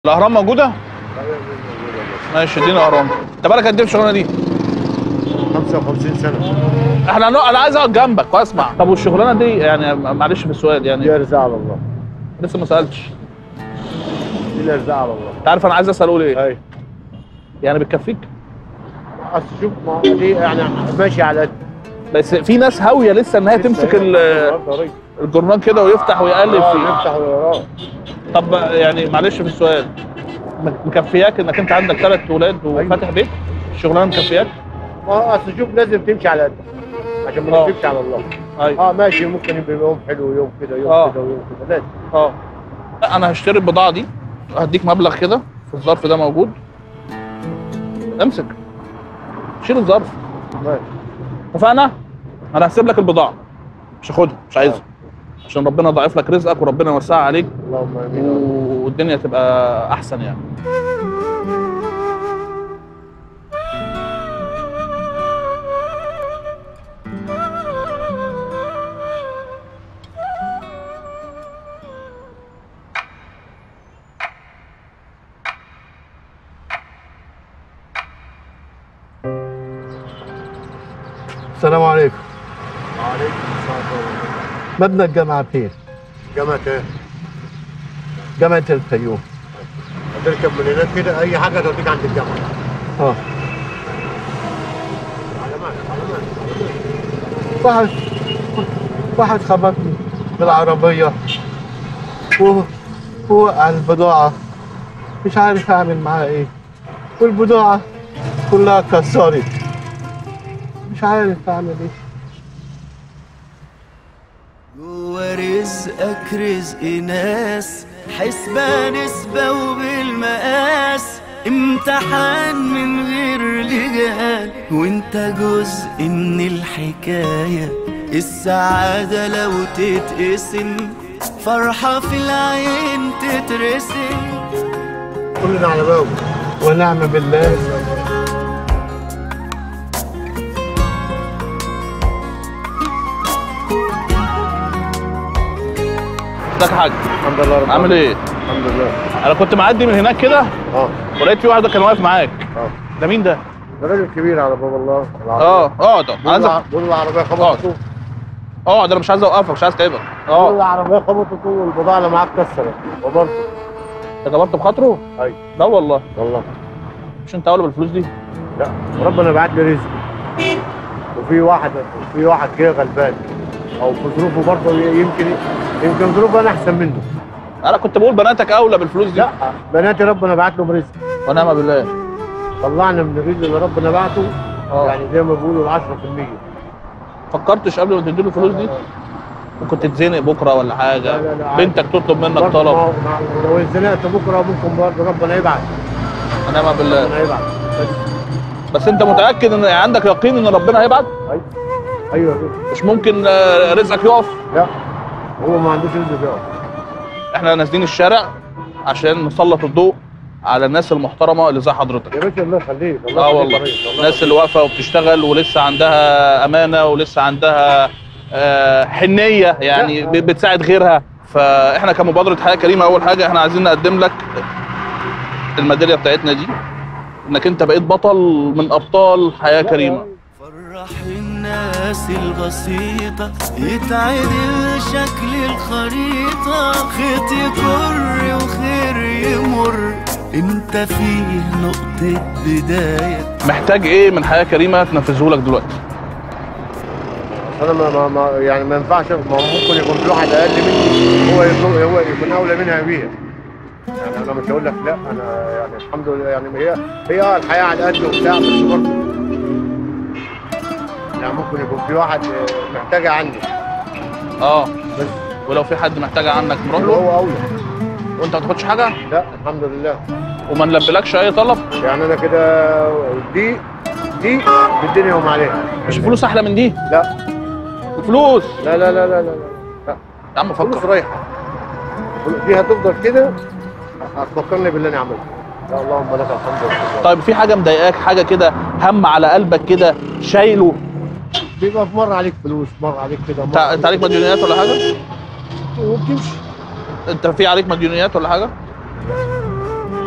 الاهرام موجوده؟ ماشي اديني اهرام. انت بالك قد ايه في الشغلانه دي؟ 55 سنه. انا عايز اقعد جنبك واسمع. طب والشغلانه دي يعني معلش في السؤال دي يعني ارزاق على الله. لسه ما سالتش. دي الارزاق على الله. انت عارف انا عايز اسال اقول ايه؟ ايوه. يعني بتكفيك؟ اصل شوف ما دي يعني ماشي على قد. بس في ناس هاويه لسه ان هي تمسك الجرنان كده ويفتح ويقلب فيه. يفتح ويقراه. طب يعني معلش في السؤال، مكفياك انك انت عندك 3 ولاد وفاتح بيت؟ الشغلانه مكفياك؟ ما اصل شوف لازم تمشي على قد عشان ما نكذبش على الله. ايوه ماشي، ممكن يبقى يوم حلو ويوم كده يوم كده ويوم كده لازم. لا انا هشتري البضاعه دي، هديك مبلغ كده في الظرف ده موجود، امسك شيل الظرف. ماشي اتفقنا؟ انا هسيب لك البضاعه، مش هاخدها، مش عايزها، عشان ربنا يضاعف لك رزقك وربنا يوسعها عليك اللهم امين والدنيا تبقى احسن يعني. السلام عليكم. وعليكم السلام. مبنى الجامعة فين؟ جامعة ايه؟ جامعة الفيوم. هتركب من هناك كده اي حاجه توديك عند الجامعه. على مالك. واحد خبطني بالعربية ووقع البضاعة، مش عارف أعمل معاها إيه، والبضاعة كلها اتكسرت، مش عارف أعمل إيه. جوا رزقك رزق ناس، حسبة نسبة وبالمقاس، امتحان من غير لجان، وانت جزء من الحكاية. السعادة لو تتقسم، فرحة في العين تترسم. كلنا على باب ونعم بالله. ازيك يا حاج؟ الحمد لله رب عامل ايه؟ الحمد لله. انا كنت معدي من هناك كده ولقيت في واحد كان واقف معاك. ده مين ده؟ ده راجل كبير على باب الله. اقعد. بقول العربيه خبطته. اقعد، انا مش عايز اوقفك، مش عايز اتعبك. بقول العربيه خبطته والبضاعه اللي معاك اتكسرت وبرضه. انت جبرت بخاطره؟ ايوه. لا والله. والله. مش انت اولى بالفلوس دي؟ لا، وربنا بعت لي رزق. وفي واحد جه غلبان او في ظروفه برضه يمكن ظروفه انا احسن منه. انا كنت بقول بناتك اولى بالفلوس دي. لا، بناتي ربنا بعت لهم رزق. ونعم بالله. طلعنا من الرزق اللي ربنا بعته. يعني زي ما بيقولوا ال 10%. فكرتش قبل ما تديله الفلوس دي؟ ممكن تتزنق بكره ولا حاجه؟ لا بنتك تطلب منك طلب. لو اتزنقت بكره ممكن برضه ربنا يبعت. ونعم بالله. ربنا يبعت. بس انت متاكد ان عندك يقين ان ربنا هيبعت؟ ايوه. مش ممكن رزقك يقف؟ لا، هو ما عندوش رزق يقف. احنا نازلين الشارع عشان نسلط الضوء على الناس المحترمه اللي زي حضرتك. يا باشا الله يخليك. والله الناس اللي واقفه وبتشتغل ولسه عندها امانه ولسه عندها حنيه، يعني بتساعد غيرها. فاحنا كمبادره حياه كريمه اول حاجه احنا عايزين نقدم لك الميداليه بتاعتنا دي، انك انت بقيت بطل من ابطال حياه كريمه. فرح الناس البسيطة، يتعدل شكل الخريطة، خيط يكر وخير يمر، انت فيه نقطة بداية. محتاج ايه من حياه كريمه تنفذه لك دلوقتي؟ انا ما يعني ما ينفعش، ما ممكن يكون في واحد اقل مني هو يكون اولى منها بيها. يعني انا مش هقول لك لا، انا يعني الحمد لله، يعني هي الحياه على قد وبتاع، بس برضه يعني ممكن يكون في واحد محتاجه عني. بس ولو في حد محتاجه عنك نروح له. هو اولى. وانت ما تاخدش حاجه؟ لا الحمد لله. وما نلبلكش اي طلب؟ يعني انا كده دي بالدنيا وما عليها. مش فلوس احلى من دي؟ لا. الفلوس؟ لا لا لا لا لا. يا عم فلوس فكر. رايحه. دي هتفضل كده، هتفكرني باللي انا عملته. يا اللهم لك الحمد والشكر. طيب في حاجه مضايقاك، حاجه كده هم على قلبك كده شايله؟ بيبقى في مره عليك فلوس، مره عليك كده، انت عليك مديونيات ولا حاجه؟ وبتمشي. انت في عليك مديونيات ولا حاجه؟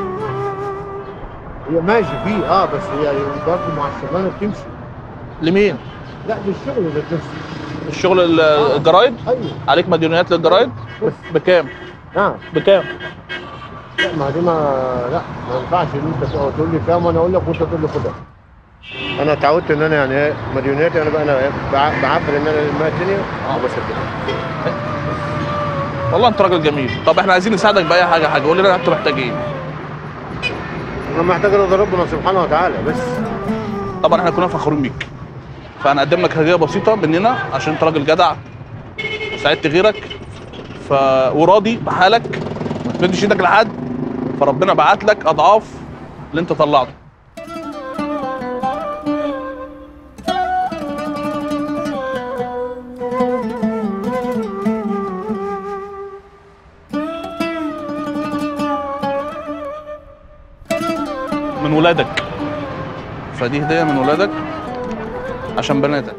هي ماشي فيه بس هي برضه مع الشغلانه بتمشي. لمين؟ لا للشغل ذات نفسه. الشغل الجرايد؟ ايوه. عليك مديونيات للجرايد؟ بس بكام؟ نعم. بكام؟ لا ما دي ما ينفعش ان انت تقول لي كام وانا اقول لك وانت تقول لي خدها. انا اتعودت ان انا يعني مديونياتي انا بعبر ان انا لما الدنيا وبسددها. والله انت راجل جميل. طب احنا عايزين نساعدك باي حاجه قول لنا انت محتاج ايه؟ انا محتاج رضا ربنا سبحانه وتعالى بس. طبعا احنا كنا فخورين بيك. فهنقدم لك هديه بسيطه مننا عشان انت راجل جدع وساعدت غيرك وراضي بحالك ما تمدش ايدك لحد، فربنا بعت لك اضعاف اللي انت طلعته. من ولادك، فدي هديه من ولادك عشان بناتك.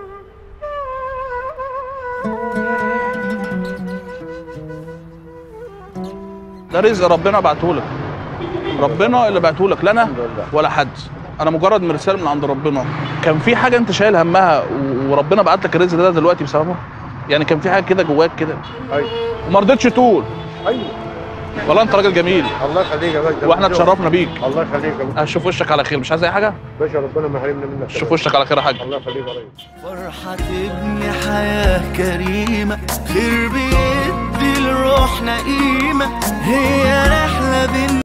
ده رزق ربنا بعتهولك، ربنا اللي بعتهولك، لا انا ولا حد، انا مجرد مرسال من عند ربنا. كان في حاجه انت شايل همها وربنا بعت لك الرزق ده دلوقتي بسببه؟ يعني كان في حاجه كده جواك كده ايوه وما رضيتش تقول؟ ايوه. والله انت راجل جميل. الله يخليك يا باشا. واحنا اتشرفنا بيك. الله يخليك يا باشا. اشوف وشك على خير، مش عايز اي حاجه؟ باشا ربنا ما يحرمنا منك. اشوف وشك على خير يا حاج. الله يخليك يا ريس. فرحة تبني حياة كريمة، خير بيدي لروحنا قيمة، هي رحلة بين